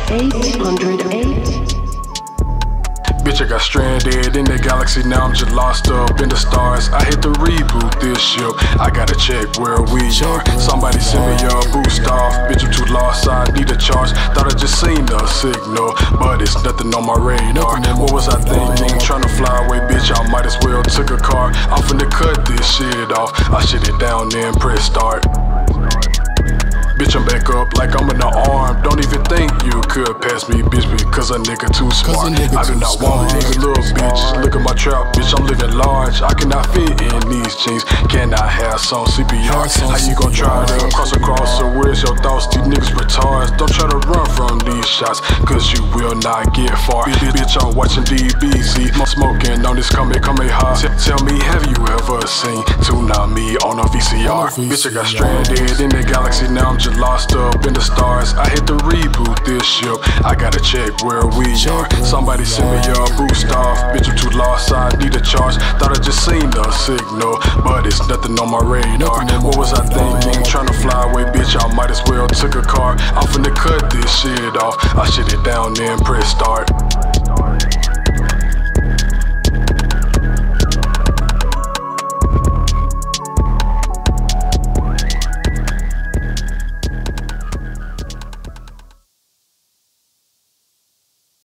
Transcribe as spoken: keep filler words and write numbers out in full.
eight hundred eight. Bitch, I got stranded in the galaxy, now I'm just lost up in the stars. I hit the reboot this ship, I gotta check where we are. Somebody send me a boost off, bitch, I'm too lost, I need a charge. Thought I just seen the signal, but it's nothing on my radar. What was I thinking? Trying to fly away, bitch, I might as well took a car. I'm finna cut this shit off, I shit it down then press start. Bitch, I'm back up like I'm in the arm. Don't even think you could pass me, bitch, because a nigga too smart. I do not want a nigga, little bitch. Look at my trap, bitch, I'm living large. I cannot fit in these jeans. Can I have some C P R? How you gon' try to cross across? So where's your thoughts? These niggas retards. Don't try to run from these shots, cause you will not get far. Bitch, I'm watching D B Z. I'm smoking on this come come high. Tell me, have you ever seen Toonami on a V C R? Bitch, I got stranded in the galaxy, now I'm just lost up in the stars. I hit the reboot this ship, I gotta check where we are. Somebody send me a boost off, bitch, I'm too lost, I need a charge. Thought I just seen the signal, but it's nothing on my radar. What was I thinking? Trying to fly away, bitch, I might as well took a car. I'm finna cut this shit off, I shit it down then press start.